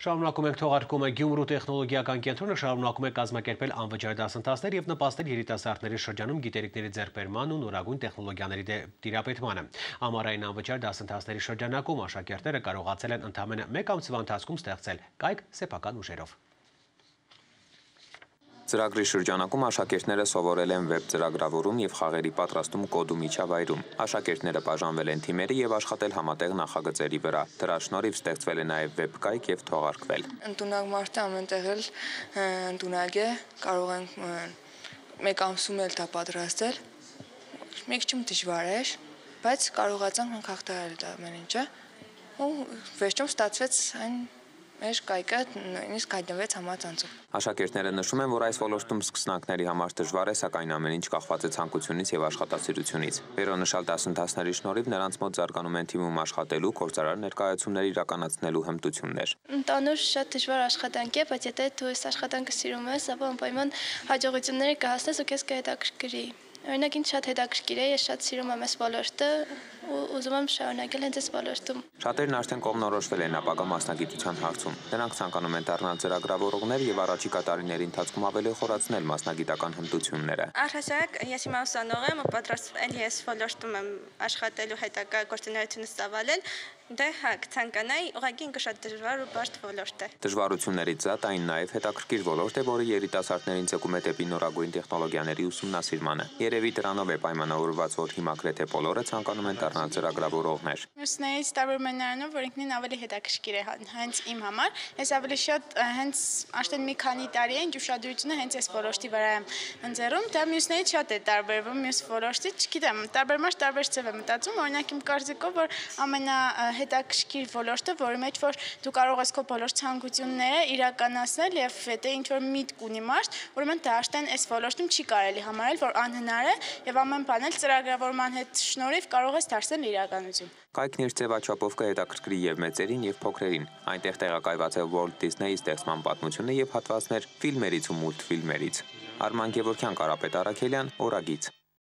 Շարունակում ենք թողարկումը Գյումրու տեխնոլոգիական կենտրոնը շարունակում է կազմակերպել անվճար դասընթացներ եւ նպաստել երիտասարդների շրջանում գիտելիքների ձեռքբերման ու նորագույն տեխնոլոգիաների տիրապետմանը։ Ամառային անվճար դասընթացների շրջանակում աշակերտները կարողացել են ընդամենը 1 ամսվա ընթացքում ստեղծել կայք սեփական ուժերով։ Ծրագրի շրջանակում աշակերտները սովորել են վեբ ծրագրավորում եւ խաղերի պատրաստում կոդու միջավայրում։ Աշակերտները բաժանվել են թիմերի եւ աշխատել համատեղ նախագծերի վրա։ Դրա շնորհիվ ստեղծվել է նաեւ վեբ կայք եւ թողարկվել։ Ընդունակ մարդը ամենտեղ էլ ընդունակ է, կարող ենք 1 ամսում էլ դա պատրաստել։ Մեկ չեմ դժվար էր, բայց կարողացանք հաղթահարել դա ամեն ինչը։ Ու վերջում ստացվեց այն մեր կայքը նույնիսկ հայտնվեց համացանցում։ Աշակերտները նշում են, որ այս ոլորտում սկսնակների համար դժվար է, սակայն ամեն ինչ կախված է ցանկությունից եւ աշխատասիրությունից։ Վերոնշյալ դասընթացների շնորհիվ նրանց մոտ զարգանում են թիմում աշխատելու, գործարար ներկայացումներ իրականացնելու հմտություններ։ Ընդանուր շատ դժվար աշխատանք է, բայց եթե դու այս աշխատանքը սիրում ես, ապա անպայման հաջողությունների կհասնես ու քեզ կհետաքրքրի։ Օրինակ ինձ շատ հետաքրքիր է, ես շատ սիրում եմ այս ոլորտը ու ուզում եմ շարունակել հենց այս ոլորտում։ Շատերն արդեն կողմնորոշվել են ապագա մասնագիտության հարցում։ Նրանք ցանկանում են դառնալ ծրագրավորողներ եւ առաջիկա տարիների ընթացքում ավելի խորացնել մասնագիտական հմտությունները։ Առհասարակ ես հիմա ուսանող եմ ու պատրաստվել ես ոլորտում եմ աշխատելու հետագա գործունեությունը ստավալել։ Դե հա, ցանկանայի, ուղղակի ինքը շատ դժվար ու բարդ ոլորտ է։ Դժվարություններից զատ այն նաև հետաքրքիր ոլորտ է, որը երիտասարդներին ցեկում է դեպի նորագույն տեխնոլոգիաների ուսումնասիրմանը։ Երևի դրանով է պայմանավորված, որ հիմա գրեթե բոլորը ցանկանում են դառնալ ծրագրավորողներ։ Մյուսներից տարբերում են նրանով, որ ինքնին ավելի հետաքրքիր է հենց իմ համար։ Ես ավելի շատ հենց արդեն մի քանի տարի է, ինչ ուշադրությունը հենց այս ոլորտի վրա եմ ընձեռում, դա մյուսներից շատ է տարբերվում մյուս ոլորտից, չգիտեմ, տարբերմաշ տարբեր ձև եմ մտածում, օրինակ իմ կարծիքով, որ հետաքրքիր ոլորտը, որի մեջ որ դու կարող ես քո բոլոր ցանկությունները իրականացնել եւ եթե ինչ որ միտք ունի մարդ, ուրեմն դա արդեն այս ոլորտում չի կարելի համարել, որ անհնար է եւ ամեն բան էլ ծրագրավորման հետ շնորհիվ կարող ես դարձնել իրականություն։ Կայքն իր ձևաչափով կհետաքրքրի եւ մեծերին եւ փոքրերին։ Այնտեղ տեղակայված է Walt Disney-ի ստեղծման պատմությունը եւ հատվածներ ֆիլմերից ու մուլտֆիլմերից։ Արման Գևորգյան, Կարապետ Արաքելյան, Օրագիծ։